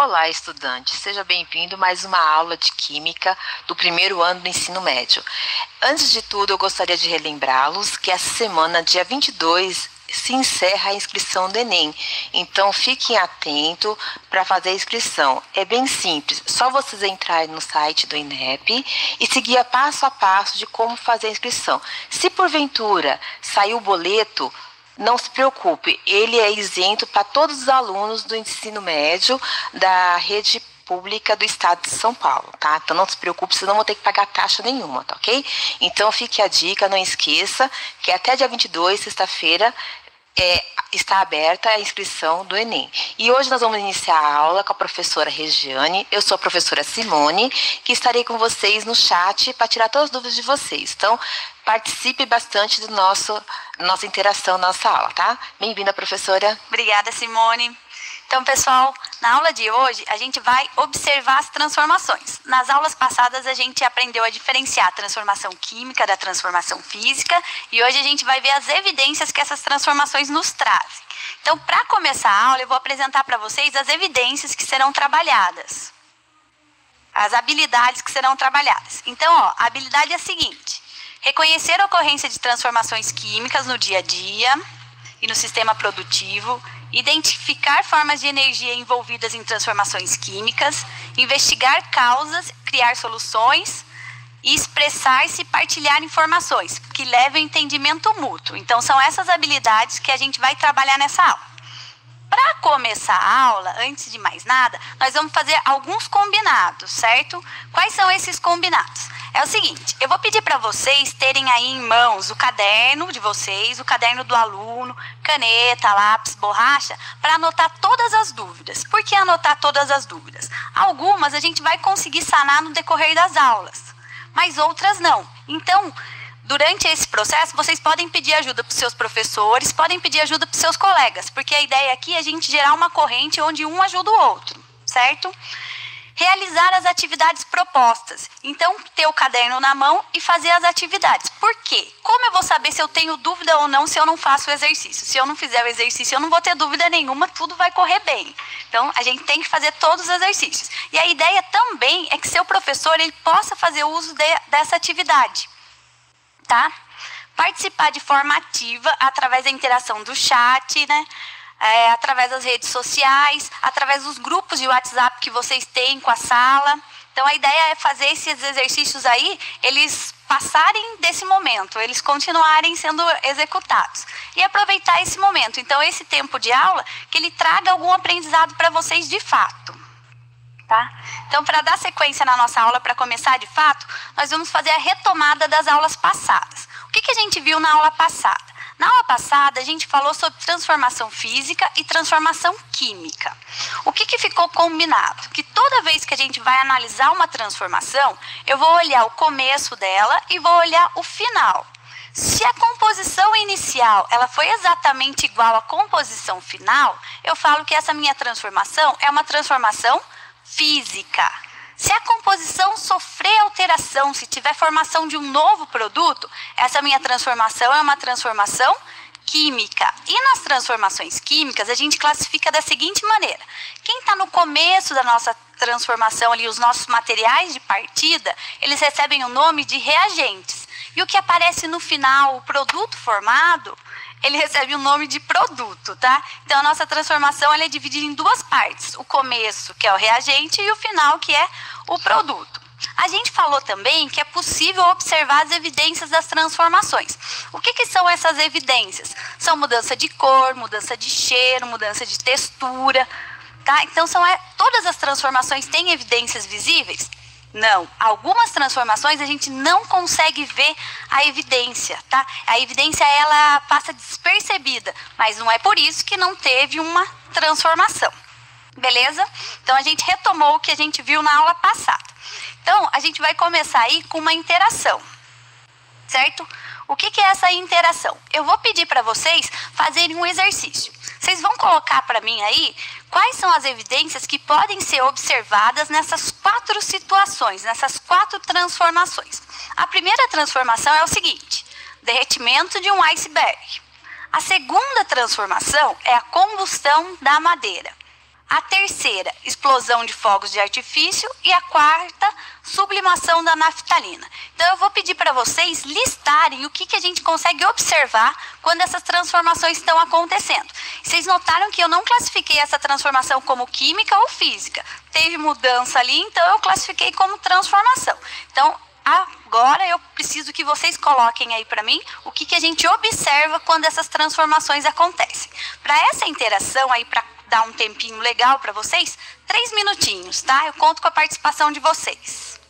Olá, estudante. Seja bem-vindo a mais uma aula de Química do primeiro ano do ensino médio. Antes de tudo, eu gostaria de relembrá-los que essa semana, dia 22, se encerra a inscrição do Enem. Então, fiquem atentos para fazer a inscrição. É bem simples, só vocês entrarem no site do INEP e seguir passo a passo de como fazer a inscrição. Se porventura sair o boleto, não se preocupe, ele é isento para todos os alunos do ensino médio da rede pública do estado de São Paulo, tá? Então não se preocupe, vocês não vão ter que pagar taxa nenhuma, tá ok? Então fique a dica, não esqueça que até dia 22, sexta-feira, está aberta a inscrição do Enem. E hoje nós vamos iniciar a aula com a professora Regiane. Eu sou a professora Simone, que estarei com vocês no chat para tirar todas as dúvidas de vocês. Então, participe bastante do nossa interação, nossa aula, tá? Bem-vinda, professora. Obrigada, Simone. Então, pessoal, na aula de hoje, a gente vai observar as transformações. Nas aulas passadas, a gente aprendeu a diferenciar a transformação química da transformação física, e hoje a gente vai ver as evidências que essas transformações nos trazem. Então, para começar a aula, eu vou apresentar para vocês as evidências que serão trabalhadas. As habilidades que serão trabalhadas. Então, a habilidade é a seguinte: reconhecer a ocorrência de transformações químicas no dia a dia e no sistema produtivo, identificar formas de energia envolvidas em transformações químicas, investigar causas, criar soluções e expressar-se e partilhar informações que levem ao entendimento mútuo. Então, são essas habilidades que a gente vai trabalhar nessa aula. Para começar a aula, antes de mais nada, nós vamos fazer alguns combinados, certo? Quais são esses combinados? É o seguinte, eu vou pedir para vocês terem aí em mãos o caderno de vocês, o caderno do aluno, caneta, lápis, borracha, para anotar todas as dúvidas. Por que anotar todas as dúvidas? Algumas a gente vai conseguir sanar no decorrer das aulas, mas outras não. Então, durante esse processo, vocês podem pedir ajuda para os seus professores, podem pedir ajuda para os seus colegas, porque a ideia aqui é a gente gerar uma corrente onde um ajuda o outro, certo? Realizar as atividades propostas. Então, ter o caderno na mão e fazer as atividades. Por quê? Como eu vou saber se eu tenho dúvida ou não se eu não faço o exercício? Se eu não fizer o exercício, eu não vou ter dúvida nenhuma, tudo vai correr bem. Então, a gente tem que fazer todos os exercícios. E a ideia também é que seu professor ele possa fazer uso dessa atividade. Tá? Participar de forma ativa através da interação do chat, né? Através das redes sociais, através dos grupos de WhatsApp que vocês têm com a sala. Então, a ideia é fazer esses exercícios aí, eles passarem desse momento, eles continuarem sendo executados. E aproveitar esse momento. Então, esse tempo de aula, que ele traga algum aprendizado para vocês de fato. Tá? Então, para dar sequência na nossa aula, para começar de fato, nós vamos fazer a retomada das aulas passadas. O que a gente viu na aula passada? Na aula passada, a gente falou sobre transformação física e transformação química. O que ficou combinado? Que toda vez que a gente vai analisar uma transformação, eu vou olhar o começo dela e vou olhar o final. Se a composição inicial ela foi exatamente igual à composição final, eu falo que essa minha transformação é uma transformação física. Se a composição sofrer alteração, se tiver formação de um novo produto, essa minha transformação é uma transformação química. E nas transformações químicas, a gente classifica da seguinte maneira. Quem está no começo da nossa transformação, ali, os nossos materiais de partida, eles recebem o nome de reagentes. E o que aparece no final, o produto formado, ele recebe o nome de produto, tá? Então, a nossa transformação ela é dividida em duas partes. O começo, que é o reagente, e o final, que é o produto. A gente falou também que é possível observar as evidências das transformações. O que são essas evidências? São mudança de cor, mudança de cheiro, mudança de textura, tá? Então, todas as transformações têm evidências visíveis? Não, algumas transformações a gente não consegue ver a evidência, tá? A evidência ela passa despercebida, mas não é por isso que não teve uma transformação, beleza? Então a gente retomou o que a gente viu na aula passada. Então a gente vai começar aí com uma interação, certo? O que é essa interação? Eu vou pedir para vocês fazerem um exercício. Vocês vão colocar para mim aí quais são as evidências que podem ser observadas nessas 4 situações, nessas 4 transformações. A primeira transformação é o seguinte: derretimento de um iceberg. A segunda transformação é a combustão da madeira. A terceira, explosão de fogos de artifício. E a quarta, sublimação da naftalina. Então eu vou pedir para vocês listarem o que a gente consegue observar quando essas transformações estão acontecendo. Vocês notaram que eu não classifiquei essa transformação como química ou física. Teve mudança ali, então eu classifiquei como transformação. Então, agora eu preciso que vocês coloquem aí para mim o que a gente observa quando essas transformações acontecem. Para essa interação aí, para dar um tempinho legal para vocês, 3 minutinhos, tá? Eu conto com a participação de vocês.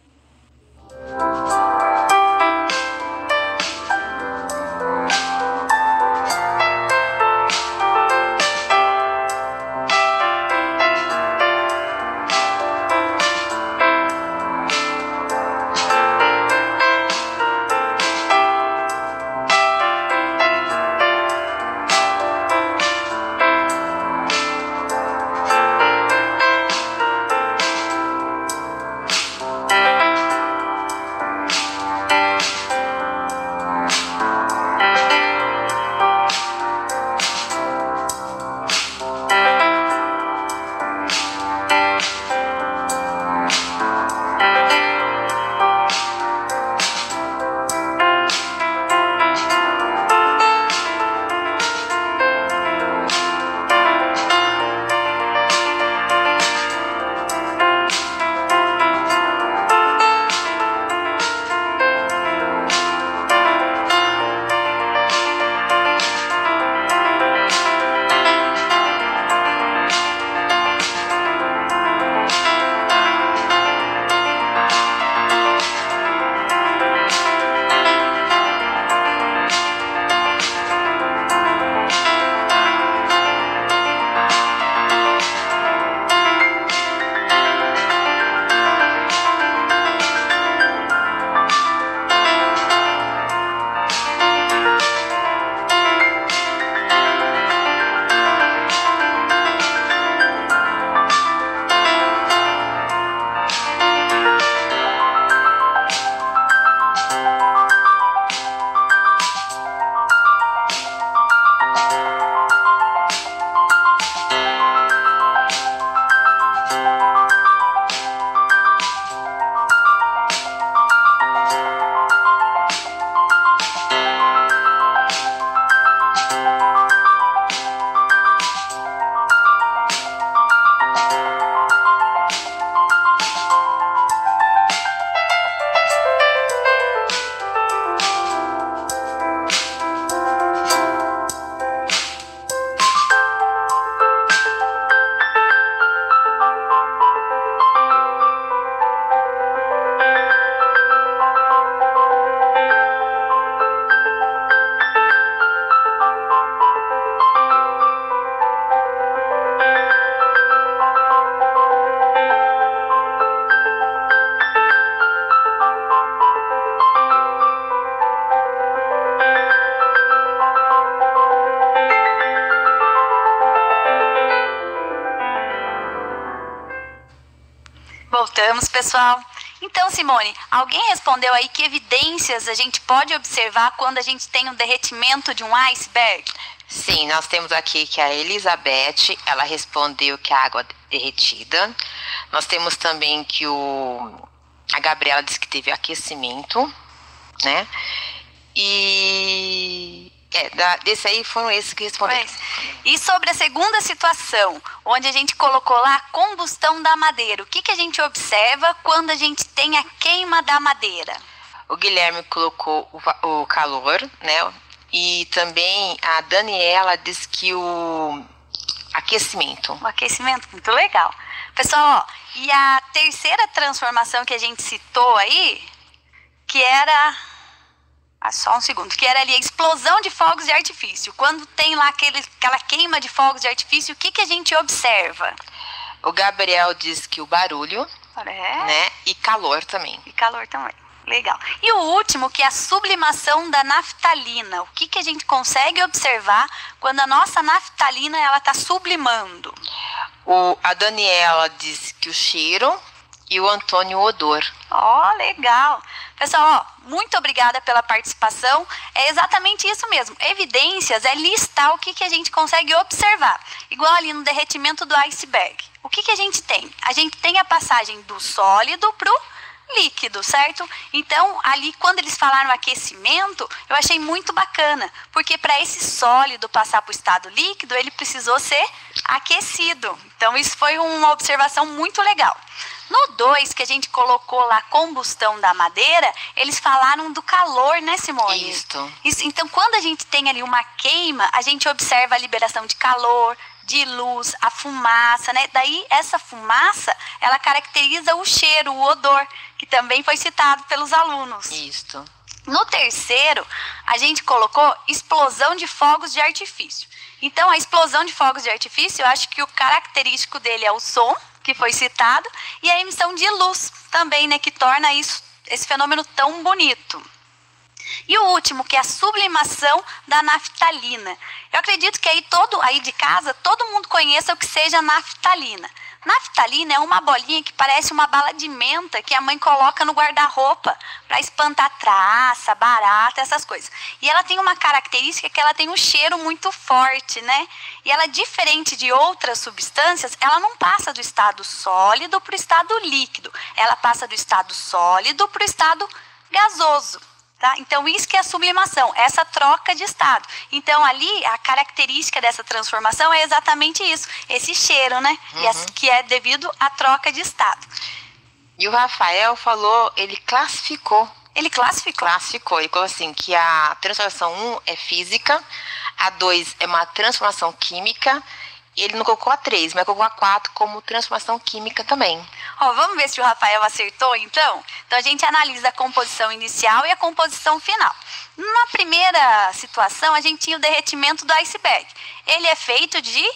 Voltamos, pessoal. Então, Simone, alguém respondeu aí que evidências a gente pode observar quando a gente tem um derretimento de um iceberg? Sim, nós temos aqui que a Elizabeth, ela respondeu que a água derretida. Nós temos também que a Gabriela disse que teve aquecimento, né? E desse aí foram esses que responderam. E sobre a segunda situação, onde a gente colocou lá a combustão da madeira, o que a gente observa quando a gente tem a queima da madeira? O Guilherme colocou o calor, né? E também a Daniela disse que o aquecimento. O aquecimento, muito legal. Pessoal, e a terceira transformação que a gente citou aí, que era... só um segundo, que era ali a explosão de fogos de artifício. Quando tem lá aquela queima de fogos de artifício, o que a gente observa? O Gabriel diz que o barulho, né? E calor também. E calor também, legal. E o último, que é a sublimação da naftalina. O que a gente consegue observar quando a nossa naftalina está sublimando? A Daniela diz que o cheiro e o Antônio o odor. Legal. Pessoal, muito obrigada pela participação. É exatamente isso mesmo. Evidências é listar o que a gente consegue observar. Igual ali no derretimento do iceberg. O que a gente tem? A gente tem a passagem do sólido para o líquido, certo? Então, ali, quando eles falaram aquecimento, eu achei muito bacana, porque para esse sólido passar para o estado líquido, ele precisou ser aquecido. Então, isso foi uma observação muito legal. No 2, que a gente colocou lá combustão da madeira, eles falaram do calor, né, Simone? Isso. Então, quando a gente tem ali uma queima, a gente observa a liberação de calor, de luz, a fumaça, né? Daí, essa fumaça, ela caracteriza o cheiro, o odor, que também foi citado pelos alunos. Isso. No 3º, a gente colocou explosão de fogos de artifício. Então, a explosão de fogos de artifício, eu acho que o característico dele é o som, que foi citado, e a emissão de luz também, né? Que torna esse fenômeno tão bonito. E o último, que é a sublimação da naftalina. Eu acredito que aí de casa, todo mundo conheça o que seja naftalina. Naftalina é uma bolinha que parece uma bala de menta que a mãe coloca no guarda-roupa para espantar traça, barata, essas coisas. E ela tem uma característica que ela tem um cheiro muito forte, né? E ela, diferente de outras substâncias, ela não passa do estado sólido para o estado líquido. Ela passa do estado sólido para o estado gasoso. Tá? Então, isso que é a sublimação, essa troca de estado. Então, ali, a característica dessa transformação é exatamente isso, esse cheiro, né? Que é devido à troca de estado. E o Rafael falou, ele classificou. Ele classificou. Ele falou assim, que a transformação 1 é física, a 2 é uma transformação química, e ele não colocou a 3, mas colocou a 4 como transformação química também. Vamos ver se o Rafael acertou, então? Então, a gente analisa a composição inicial e a composição final. Na primeira situação, a gente tinha o derretimento do iceberg. Ele é feito de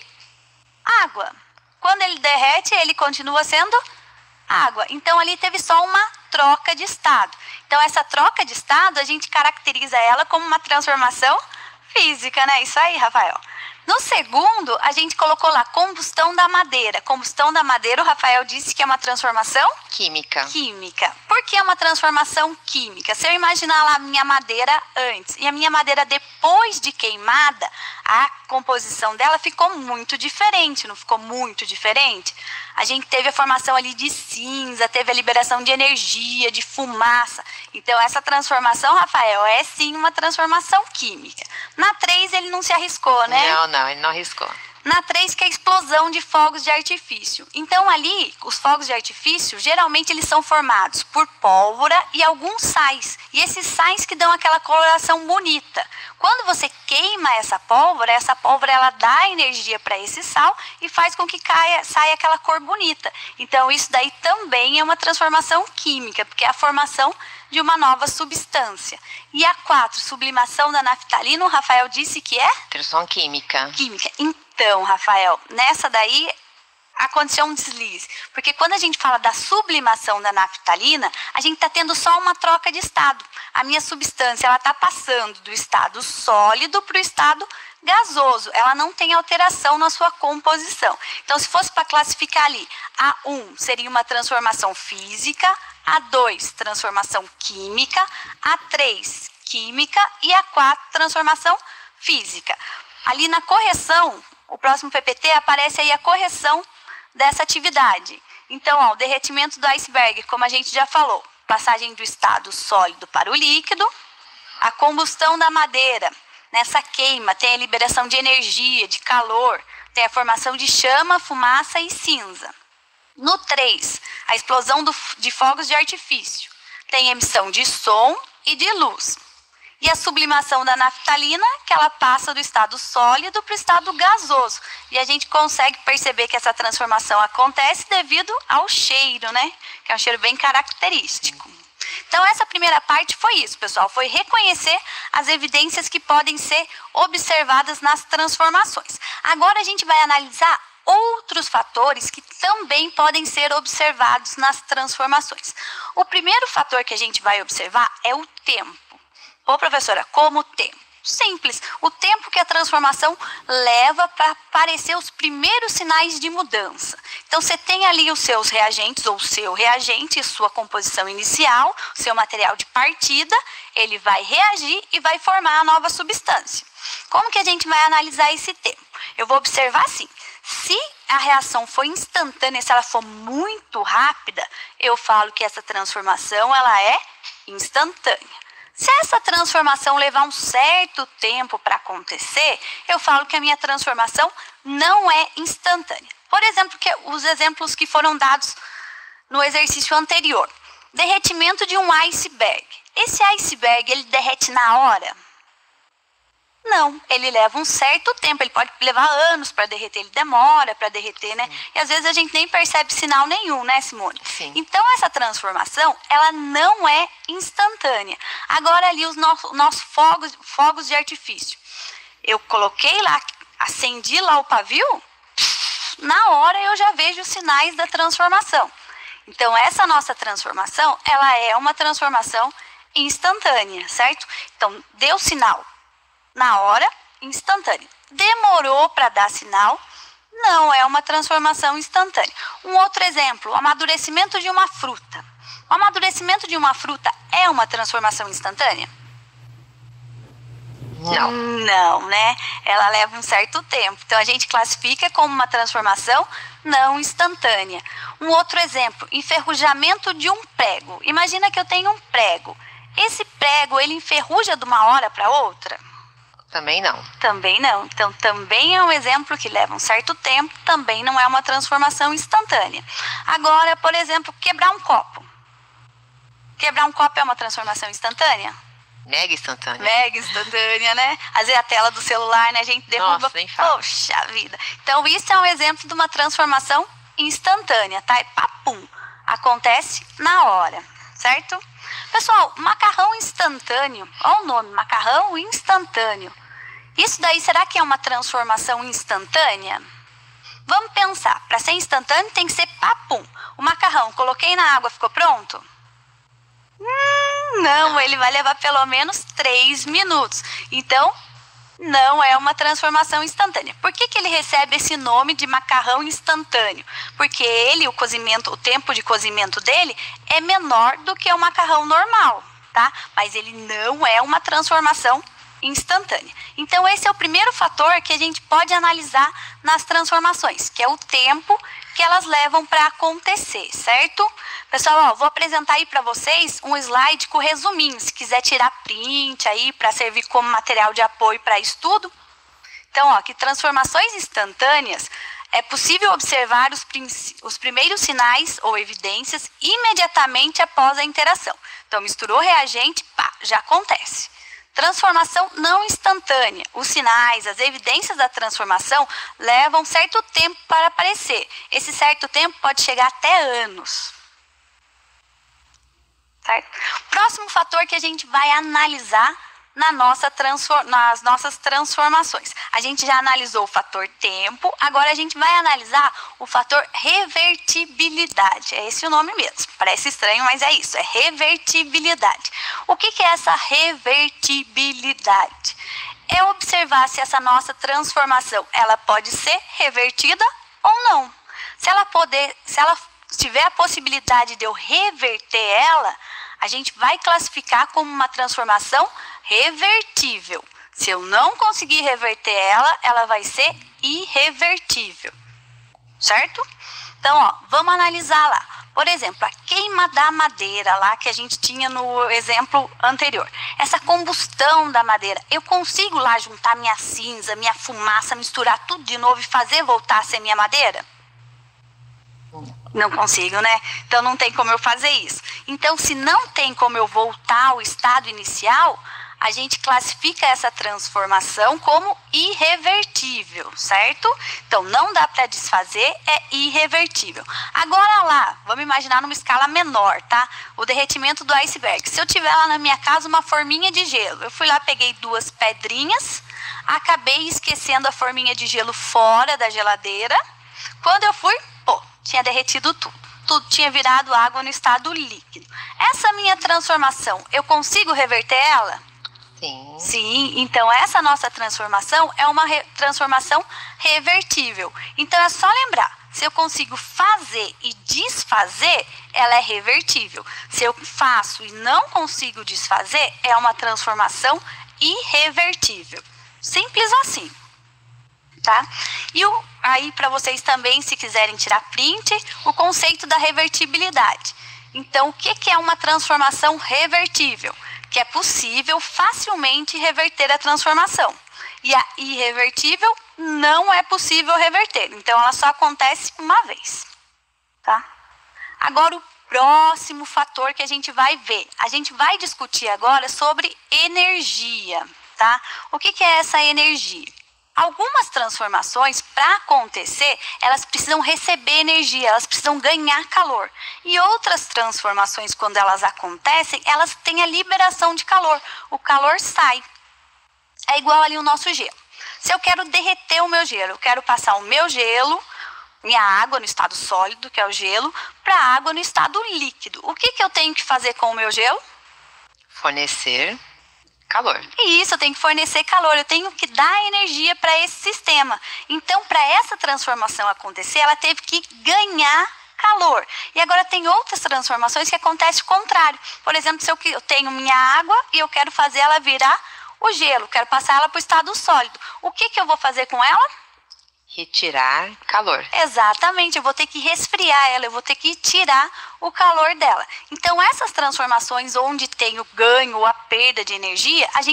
água. Quando ele derrete, ele continua sendo água. Então, ali teve só uma troca de estado. Então, essa troca de estado, a gente caracteriza ela como uma transformação física, né? Isso aí, Rafael. No segundo, a gente colocou lá combustão da madeira. Combustão da madeira, o Rafael disse que é uma transformação química. Por que é uma transformação química? Se eu imaginar lá a minha madeira antes e a minha madeira depois de queimada, a composição dela ficou muito diferente, não ficou muito diferente? A gente teve a formação ali de cinza, teve a liberação de energia, de fumaça. Então, essa transformação, Rafael, é sim uma transformação química. Na 3, ele não se arriscou, né? Não, ele não arriscou. Na 3, que é a explosão de fogos de artifício. Então, ali, os fogos de artifício, geralmente eles são formados por pólvora e alguns sais. E esses sais que dão aquela coloração bonita. Quando você queima essa pólvora ela dá energia para esse sal e faz com que saia aquela cor bonita. Então, isso daí também é uma transformação química, porque é a formação de uma nova substância. E a 4, sublimação da naftalina, o Rafael disse que é? Transformação química. Então, Rafael, nessa daí aconteceu um deslize. Porque quando a gente fala da sublimação da naftalina, a gente está tendo só uma troca de estado. A minha substância ela está passando do estado sólido para o estado gasoso. Ela não tem alteração na sua composição. Então, se fosse para classificar ali, a 1 seria uma transformação física, a 2 transformação química, a 3 química e a 4 transformação física. Ali na correção, o próximo PPT aparece aí a correção dessa atividade. Então, o derretimento do iceberg, como a gente já falou, passagem do estado sólido para o líquido, a combustão da madeira, nessa queima tem a liberação de energia, de calor, tem a formação de chama, fumaça e cinza. No 3, a explosão de fogos de artifício, tem emissão de som e de luz. E a sublimação da naftalina, que ela passa do estado sólido para o estado gasoso. E a gente consegue perceber que essa transformação acontece devido ao cheiro, né? Que é um cheiro bem característico. Então, essa primeira parte foi isso, pessoal. Foi reconhecer as evidências que podem ser observadas nas transformações. Agora, a gente vai analisar outros fatores que também podem ser observados nas transformações. O primeiro fator que a gente vai observar é o tempo. Ô, professora, como o tempo? Simples, o tempo que a transformação leva para aparecer os primeiros sinais de mudança. Então, você tem ali os seus reagentes, ou o seu reagente, sua composição inicial, seu material de partida, ele vai reagir e vai formar a nova substância. Como que a gente vai analisar esse tempo? Eu vou observar assim, se a reação for instantânea, se ela for muito rápida, eu falo que essa transformação ela é instantânea. Se essa transformação levar um certo tempo para acontecer, eu falo que a minha transformação não é instantânea. Por exemplo, os exemplos que foram dados no exercício anterior. Derretimento de um iceberg. Esse iceberg, ele derrete na hora? Não, ele leva um certo tempo, ele pode levar anos para derreter, ele demora para derreter, né? E às vezes a gente nem percebe sinal nenhum, né, Simone? Sim. Então essa transformação, ela não é instantânea. Agora ali os nossos fogos de artifício. Eu coloquei lá, acendi lá o pavio, na hora eu já vejo os sinais da transformação. Então essa nossa transformação, ela é uma transformação instantânea, certo? Então deu sinal na hora, instantânea. Demorou para dar sinal, não é uma transformação instantânea. Um outro exemplo, o amadurecimento de uma fruta. O amadurecimento de uma fruta é uma transformação instantânea? Não. Não, né? Ela leva um certo tempo. Então, a gente classifica como uma transformação não instantânea. Um outro exemplo, enferrujamento de um prego. Imagina que eu tenho um prego. Esse prego, ele enferruja de uma hora para outra? Também não. Também não. Então, também é um exemplo que leva um certo tempo, também não é uma transformação instantânea. Agora, por exemplo, quebrar um copo. Quebrar um copo é uma transformação instantânea? Mega instantânea. Mega instantânea, né? Às vezes a tela do celular, né? A gente derruba. Nossa, nem fala. Poxa vida. Então, isso é um exemplo de uma transformação instantânea, tá? E papum. Acontece na hora, certo? Pessoal, macarrão instantâneo. Olha o nome, macarrão instantâneo. Isso daí, será que é uma transformação instantânea? Vamos pensar, para ser instantâneo tem que ser papum. O macarrão, coloquei na água, ficou pronto? Não, ele vai levar pelo menos 3 minutos. Então, não é uma transformação instantânea. Por que ele recebe esse nome de macarrão instantâneo? Porque o tempo de cozimento dele é menor do que o macarrão normal, tá? Mas ele não é uma transformação instantânea. Então, esse é o primeiro fator que a gente pode analisar nas transformações, que é o tempo que elas levam para acontecer, certo? Pessoal, vou apresentar aí para vocês um slide com resuminho, se quiser tirar print aí para servir como material de apoio para estudo. Então, que transformações instantâneas é possível observar os primeiros sinais ou evidências imediatamente após a interação. Então, misturou reagente, pá, já acontece. Transformação não instantânea. Os sinais, as evidências da transformação levam certo tempo para aparecer. Esse certo tempo pode chegar até anos. Certo? Próximo fator que a gente vai analisar nas nossas transformações. A gente já analisou o fator tempo, agora a gente vai analisar o fator revertibilidade. É esse o nome mesmo. Parece estranho, mas é isso, é revertibilidade. O que é essa revertibilidade? É observar se essa nossa transformação ela pode ser revertida ou não. Se ela tiver a possibilidade de eu reverter ela, a gente vai classificar como uma transformação revertível. Se eu não conseguir reverter ela, ela vai ser irrevertível. Certo? Então, vamos analisar lá. Por exemplo, a queima da madeira lá que a gente tinha no exemplo anterior. Essa combustão da madeira, eu consigo lá juntar minha cinza, minha fumaça, misturar tudo de novo e fazer voltar a ser minha madeira? Não consigo, né? Então não tem como eu fazer isso. Então, se não tem como eu voltar ao estado inicial, a gente classifica essa transformação como irrevertível, certo? Então, não dá para desfazer, é irrevertível. Agora lá, vamos imaginar numa escala menor, tá? O derretimento do iceberg. Se eu tiver lá na minha casa uma forminha de gelo, eu fui lá, peguei 2 pedrinhas, acabei esquecendo a forminha de gelo fora da geladeira. Quando eu fui, tinha derretido tudo. Tudo tinha virado água no estado líquido. Essa minha transformação, eu consigo reverter ela? Sim. Sim, então essa nossa transformação é uma transformação revertível. Então é só lembrar, se eu consigo fazer e desfazer, ela é revertível. Se eu faço e não consigo desfazer, é uma transformação irrevertível. Simples assim. Tá? E aí para vocês também, se quiserem tirar print, o conceito da revertibilidade. Então, o que é uma transformação revertível? Que é possível facilmente reverter a transformação. E a irrevertível não é possível reverter. Então, ela só acontece uma vez. Tá? Agora, o próximo fator que a gente vai ver. A gente vai discutir agora sobre energia. Tá? O que é essa energia? Algumas transformações, para acontecer, elas precisam receber energia, elas precisam ganhar calor. E outras transformações, quando elas acontecem, elas têm a liberação de calor. O calor sai. É igual ali o nosso gelo. Se eu quero derreter o meu gelo, eu quero passar o meu gelo, minha água no estado sólido, que é o gelo, para a água no estado líquido. O que eu tenho que fazer com o meu gelo? Fornecer calor. E isso, eu tenho que fornecer calor, eu tenho que dar energia para esse sistema. Então, para essa transformação acontecer, ela teve que ganhar calor. E agora tem outras transformações que acontecem o contrário. Por exemplo, se eu tenho minha água e eu quero fazer ela virar o gelo, quero passar ela para o estado sólido. O que eu vou fazer com ela? Retirar calor. Exatamente, eu vou ter que resfriar ela, eu vou ter que tirar o calor dela. Então, essas transformações onde tem o ganho ou a perda de energia, a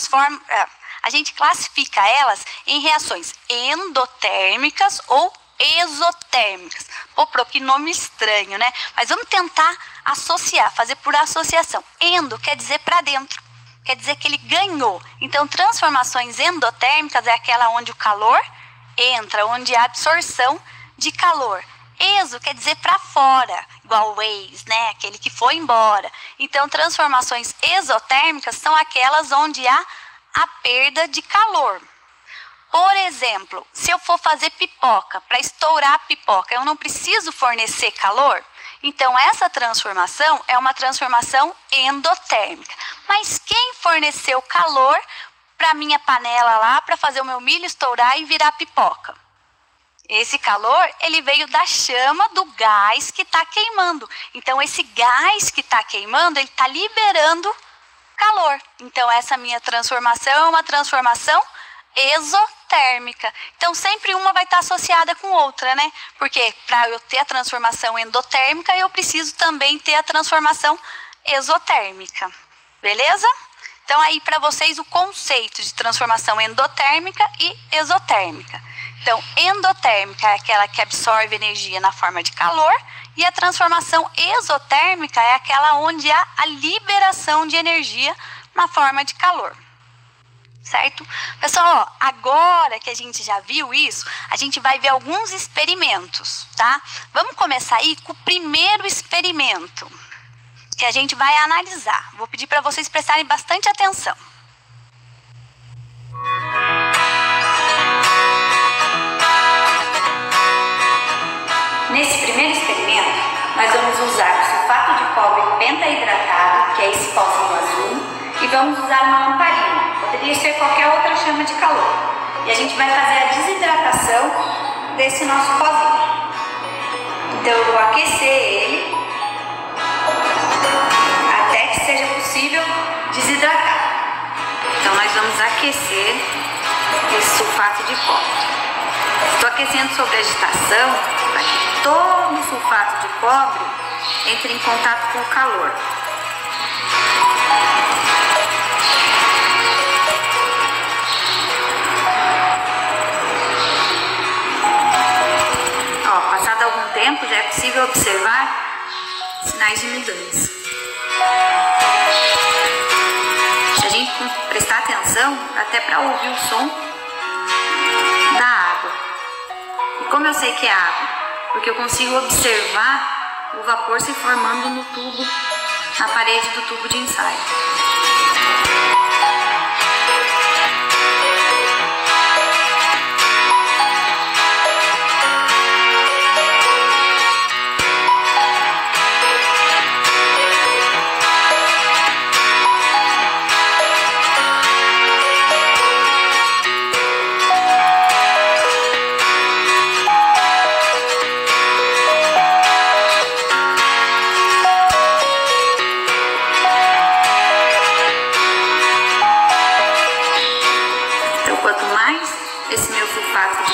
gente classifica elas em reações endotérmicas ou exotérmicas. Pô, que nome estranho, né? Mas vamos tentar associar, fazer por associação. Endo quer dizer para dentro, quer dizer que ele ganhou. Então, transformações endotérmicas é aquela onde o calor entra, onde há absorção de calor. Exo quer dizer para fora, igual o ex, né? Aquele que foi embora. Então, transformações exotérmicas são aquelas onde há a perda de calor. Por exemplo, se eu for fazer pipoca, para estourar a pipoca, eu não preciso fornecer calor? Então, essa transformação é uma transformação endotérmica. Mas quem forneceu calor para minha panela lá, para fazer o meu milho estourar e virar pipoca? Esse calor, ele veio da chama do gás que está queimando. Então, esse gás que está queimando, ele está liberando calor. Então, essa minha transformação é uma transformação exotérmica. Então, sempre uma vai estar associada com outra, né? Porque para eu ter a transformação endotérmica, eu preciso também ter a transformação exotérmica. Beleza? Então, aí para vocês o conceito de transformação endotérmica e exotérmica. Então, endotérmica é aquela que absorve energia na forma de calor e a transformação exotérmica é aquela onde há a liberação de energia na forma de calor. Certo? Pessoal, agora que a gente já viu isso, a gente vai ver alguns experimentos, tá? Vamos começar aí com o primeiro experimento que a gente vai analisar. Vou pedir para vocês prestarem bastante atenção. Nesse primeiro experimento, nós vamos usar sulfato de cobre pentaidratado, que é esse pozinho azul, e vamos usar uma lamparina. Poderia ser qualquer outra chama de calor. E a gente vai fazer a desidratação desse nosso pozinho. Então eu vou aquecer ele até que seja possível desidratar. Então nós vamos aquecer esse sulfato de cobre. Estou aquecendo sob agitação para que todo o sulfato de cobre entre em contato com o calor. Passado algum tempo, já é possível observar sinais de mudança. Se a gente prestar atenção, dá até para ouvir o som da água. E como eu sei que é água? Porque eu consigo observar o vapor se formando no tubo, na parede do tubo de ensaio.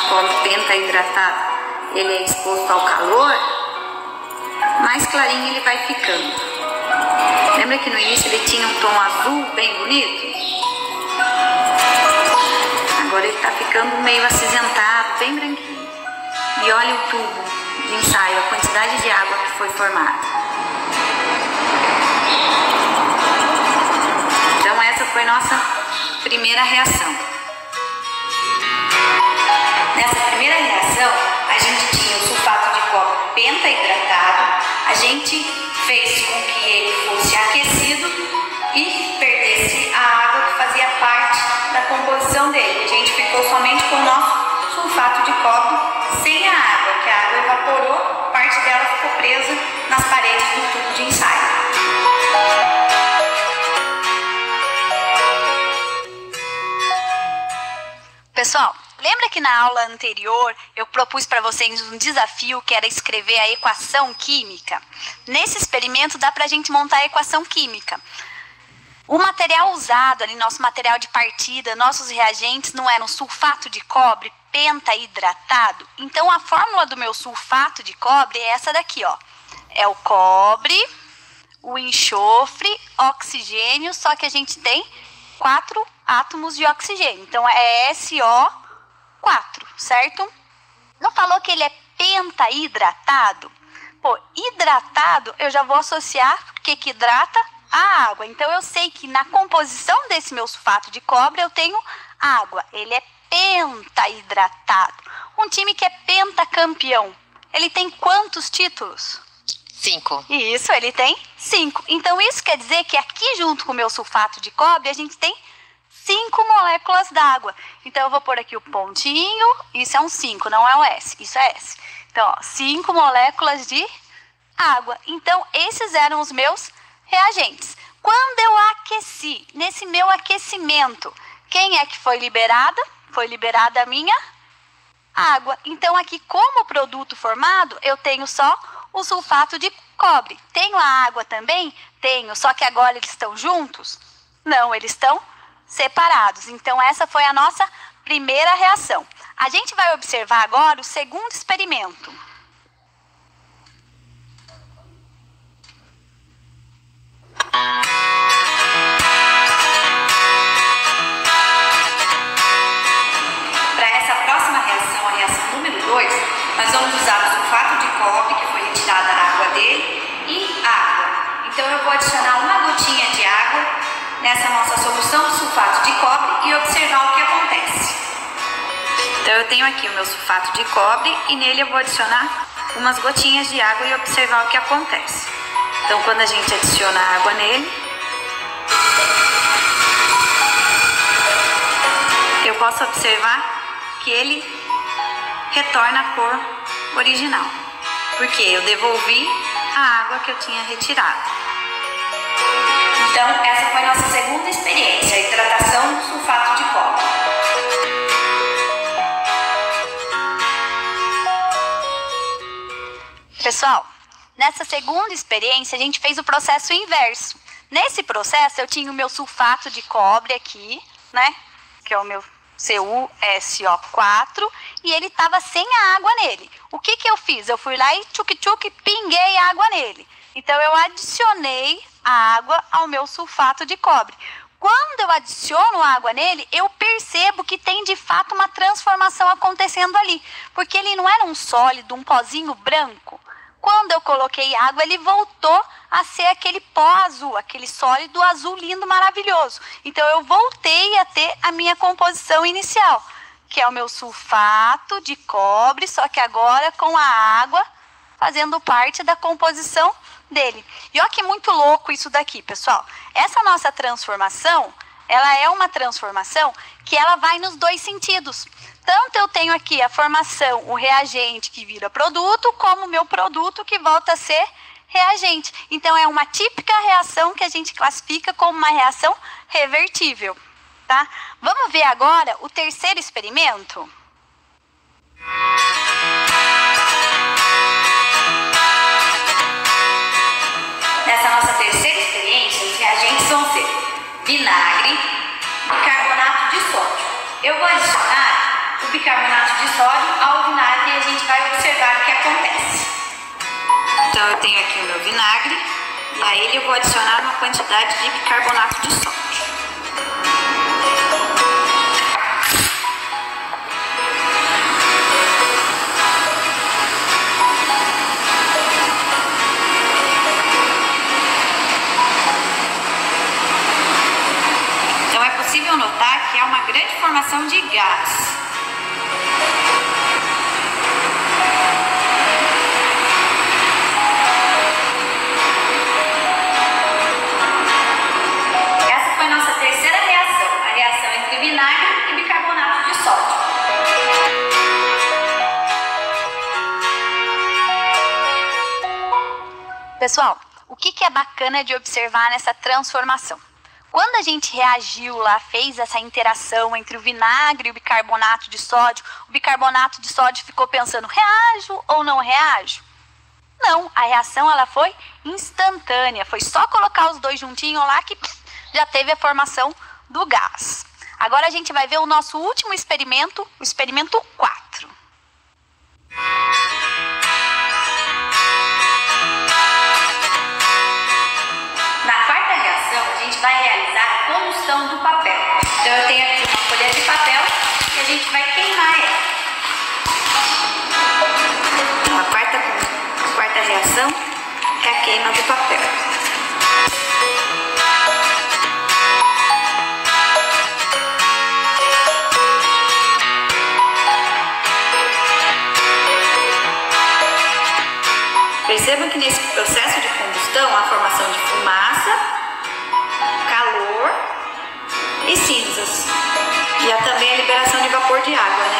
cobre pentaidratado ele é exposto ao calor, mais clarinho ele vai ficando. Lembra que no início ele tinha um tom azul bem bonito? Agora ele está ficando meio acinzentado, bem branquinho. E olha o tubo de ensaio, a quantidade de água que foi formada. Então essa foi nossa primeira reação. Nessa primeira reação, a gente tinha o sulfato de cobre pentaidratado, a gente fez com que ele fosse aquecido e perdesse a água que fazia parte da composição dele. A gente ficou somente com o nosso sulfato de cobre sem a água, que a água evaporou, parte dela ficou presa nas paredes do tubo de ensaio. Pessoal, lembra que na aula anterior eu propus para vocês um desafio que era escrever a equação química? Nesse experimento dá para a gente montar a equação química. O material usado ali, nosso material de partida, nossos reagentes não eram sulfato de cobre pentaidratado? Então a fórmula do meu sulfato de cobre é essa daqui, ó. É o cobre, o enxofre, oxigênio, só que a gente tem 4 átomos de oxigênio. Então é SO4, certo? Não falou que ele é pentaidratado? Pô, hidratado eu já vou associar o que hidrata? A água. Então eu sei que na composição desse meu sulfato de cobre eu tenho água. Ele é pentaidratado. Um time que é pentacampeão, ele tem quantos títulos? 5. Isso, ele tem 5. Então isso quer dizer que aqui junto com o meu sulfato de cobre a gente tem 5 moléculas d'água. Então eu vou pôr aqui o pontinho, isso é um 5, não é o S, isso é S. Então, ó, 5 moléculas de água. Então esses eram os meus reagentes. Quando eu aqueci, nesse meu aquecimento, quem é que foi liberada? Foi liberada a minha água. Então aqui como produto formado, eu tenho só o sulfato de cobre. Tenho a água também? Tenho, só que agora eles estão juntos? Não, eles estão separados. Então essa foi a nossa primeira reação. A gente vai observar agora o segundo experimento. Para essa próxima reação, a reação número 2, nós vamos usar o sulfato de cobre, que foi retirada a água dele, e água. Então eu vou adicionar uma gotinha de água nessa nossa solução de sulfato de cobre e observar o que acontece. Então eu tenho aqui o meu sulfato de cobre e nele eu vou adicionar umas gotinhas de água e observar o que acontece. Então quando a gente adiciona a água nele, eu posso observar que ele retorna a cor original, porque eu devolvi a água que eu tinha retirado. Então essa foi a nossa segunda experiência, a hidratação do sulfato de cobre. Pessoal, nessa segunda experiência a gente fez o processo inverso. Nesse processo eu tinha o meu sulfato de cobre aqui, né, que é o meu CuSO4, e ele estava sem a água nele. O que eu fiz? Eu fui lá e tchuc-tchuc, pinguei água nele. Então eu adicionei a água ao meu sulfato de cobre. Quando eu adiciono água nele, eu percebo que tem de fato uma transformação acontecendo ali, porque ele não era um sólido, um pozinho branco. Quando eu coloquei água, ele voltou a ser aquele pó azul, aquele sólido azul lindo, maravilhoso. Então eu voltei a ter a minha composição inicial, que é o meu sulfato de cobre, só que agora com a água fazendo parte da composição dele. E olha que muito louco isso daqui, pessoal. Essa nossa transformação, ela é uma transformação que ela vai nos dois sentidos. Tanto eu tenho aqui a formação, o reagente que vira produto, como o meu produto que volta a ser reagente. Então é uma típica reação que a gente classifica como uma reação revertível, tá? Vamos ver agora o terceiro experimento? Nessa nossa terceira experiência, os reagentes vão ser vinagre e carbonato de sódio. Eu vou adicionar o bicarbonato de sódio ao vinagre e a gente vai observar o que acontece. Então eu tenho aqui o meu vinagre e a ele eu vou adicionar uma quantidade de bicarbonato de sódio. Então é possível notar que há uma grande formação de gás. Pessoal, o que é bacana de observar nessa transformação? Quando a gente reagiu lá, fez essa interação entre o vinagre e o bicarbonato de sódio, o bicarbonato de sódio ficou pensando, reajo ou não reajo? Não, a reação ela foi instantânea, foi só colocar os dois juntinhos lá que já teve a formação do gás. Agora a gente vai ver o nosso último experimento, o experimento 4. Vai realizar a combustão do papel. Então eu tenho aqui uma folha de papel e a gente vai queimar ela. Então, a quarta reação é a queima do papel. Percebam que nesse processo de combustão há a formação de fumaça, calor e cinzas. E há também a liberação de vapor de água, né?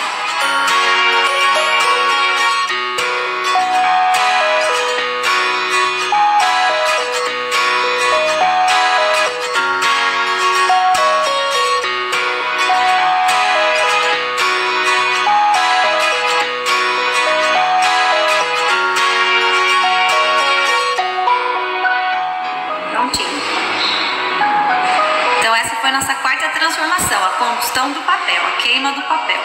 Foi a nossa quarta transformação, a combustão do papel, a queima do papel.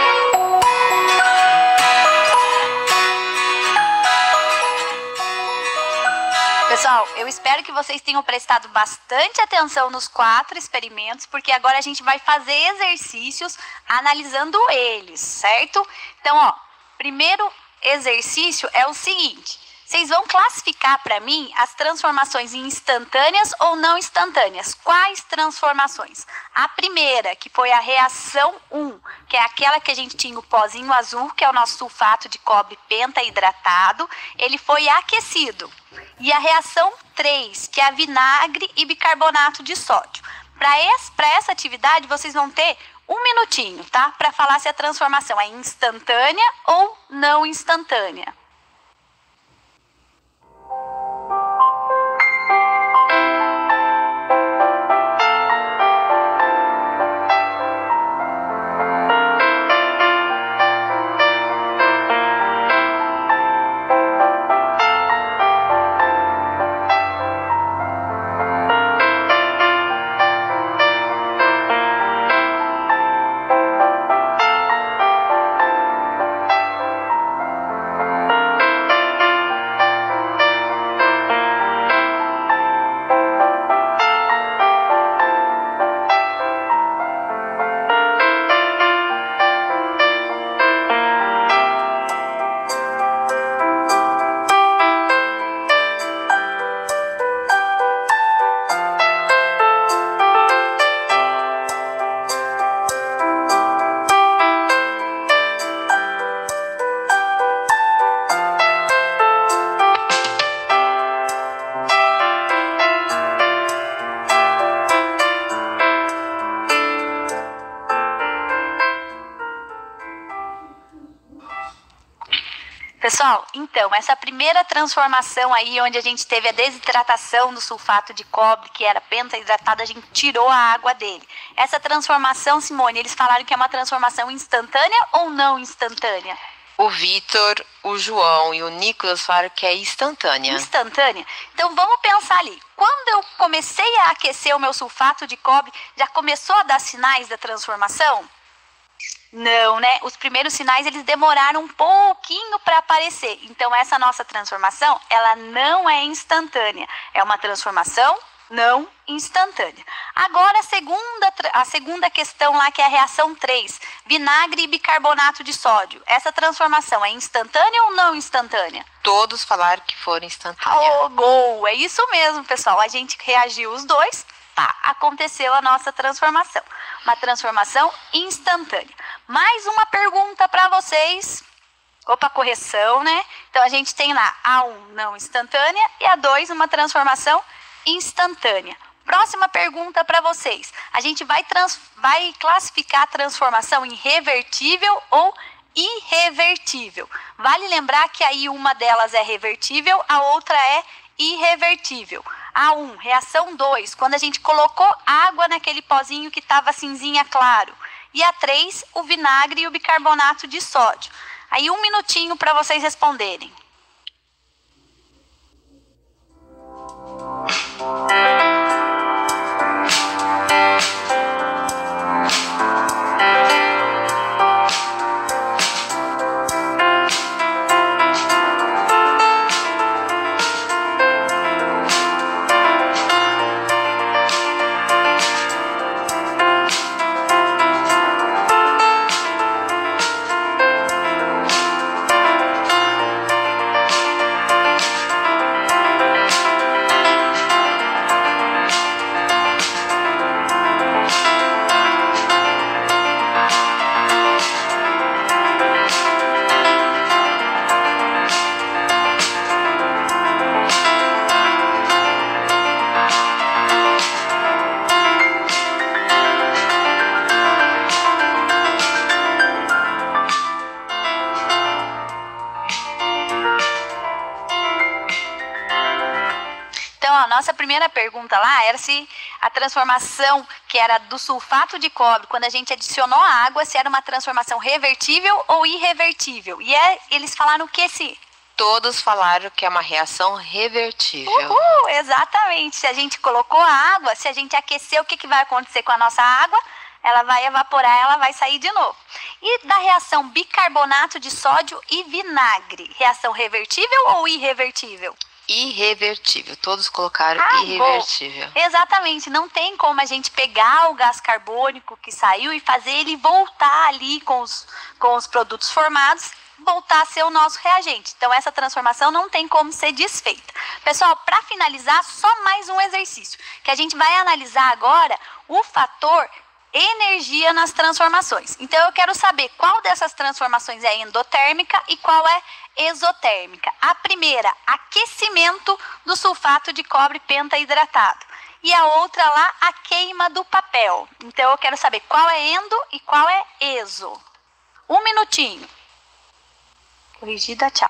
Pessoal, eu espero que vocês tenham prestado bastante atenção nos 4 experimentos, porque agora a gente vai fazer exercícios analisando eles, certo? Então, ó, primeiro exercício é o seguinte. Vocês vão classificar para mim as transformações em instantâneas ou não instantâneas. Quais transformações? A primeira, que foi a reação 1, que é aquela que a gente tinha o pozinho azul, que é o nosso sulfato de cobre pentaidratado, ele foi aquecido. E a reação 3, que é a vinagre e bicarbonato de sódio. Para essa atividade, vocês vão ter 1 minutinho, tá? Para falar se a transformação é instantânea ou não instantânea. Pessoal, então, essa primeira transformação aí, onde a gente teve a desidratação do sulfato de cobre, que era pentaidratado, a gente tirou a água dele. Essa transformação, Simone, eles falaram que é uma transformação instantânea ou não instantânea? O Vitor, o João e o Nicolas falaram que é instantânea. Instantânea? Então vamos pensar ali. Quando eu comecei a aquecer o meu sulfato de cobre, já começou a dar sinais da transformação? Não, né? Os primeiros sinais, eles demoraram um pouquinho para aparecer. Então, essa nossa transformação, ela não é instantânea. É uma transformação não instantânea. Agora, a segunda questão lá, que é a reação 3. Vinagre e bicarbonato de sódio. Essa transformação é instantânea ou não instantânea? Todos falaram que foram instantâneas. Oh, gol! É isso mesmo, pessoal. A gente reagiu os dois. Tá, aconteceu a nossa transformação. Uma transformação instantânea. Mais uma pergunta para vocês. Opa, correção, né? Então, a gente tem lá a 1 não instantânea e a 2 uma transformação instantânea. Próxima pergunta para vocês. A gente vai classificar a transformação em revertível ou irrevertível. Vale lembrar que aí uma delas é revertível, a outra é irrevertível. A 1, reação 2, quando a gente colocou água naquele pozinho que estava cinzinha claro. E a 3, o vinagre e o bicarbonato de sódio. Aí 1 minutinho para vocês responderem. Nossa primeira pergunta lá era se a transformação que era do sulfato de cobre, quando a gente adicionou a água, se era uma transformação revertível ou irrevertível. E eles falaram que Todos falaram que é uma reação revertível. Exatamente. Se a gente colocou a água, se a gente aquecer, o que vai acontecer com a nossa água? Ela vai evaporar, ela vai sair de novo. E da reação bicarbonato de sódio e vinagre, reação revertível ou irrevertível? Irrevertível, todos colocaram irrevertível. Bom, exatamente, não tem como a gente pegar o gás carbônico que saiu e fazer ele voltar ali com os produtos formados, voltar a ser o nosso reagente. Então essa transformação não tem como ser desfeita. Pessoal, para finalizar, só mais um exercício, que a gente vai analisar agora o fator energia nas transformações. Então eu quero saber qual dessas transformações é endotérmica e qual é exotérmica. A primeira, aquecimento do sulfato de cobre pentaidratado. E a outra lá, a queima do papel. Então eu quero saber qual é endo e qual é exo. 1 minutinho. Corrigida, tchau.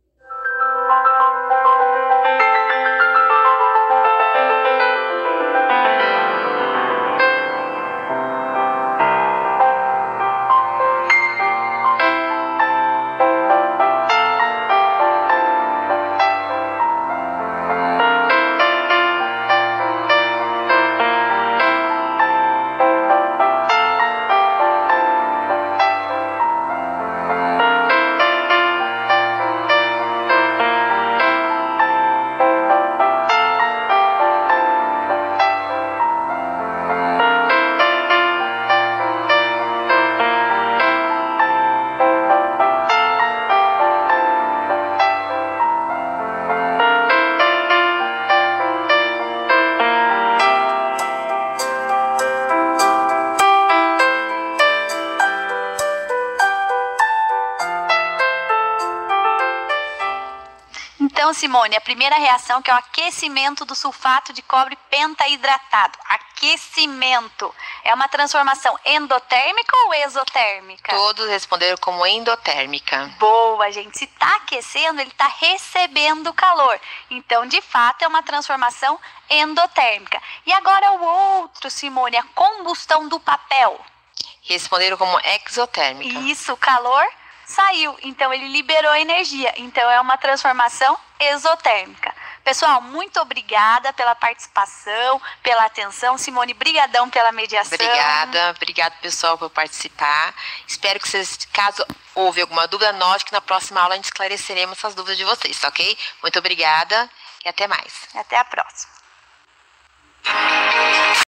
Então, Simone, a primeira reação que é o aquecimento do sulfato de cobre pentaidratado. Aquecimento. É uma transformação endotérmica ou exotérmica? Todos responderam como endotérmica. Boa, gente. Se está aquecendo, ele está recebendo calor. Então, de fato, é uma transformação endotérmica. E agora o outro, Simone, a combustão do papel. Responderam como exotérmica. Isso, o calor saiu, então ele liberou energia, então é uma transformação exotérmica. Pessoal, muito obrigada pela participação, pela atenção. Simone, brigadão pela mediação. Obrigado pessoal por participar. Espero que vocês, caso houve alguma dúvida, note que na próxima aula a gente esclareceremos essas dúvidas de vocês, ok? Muito obrigada e até mais. Até a próxima.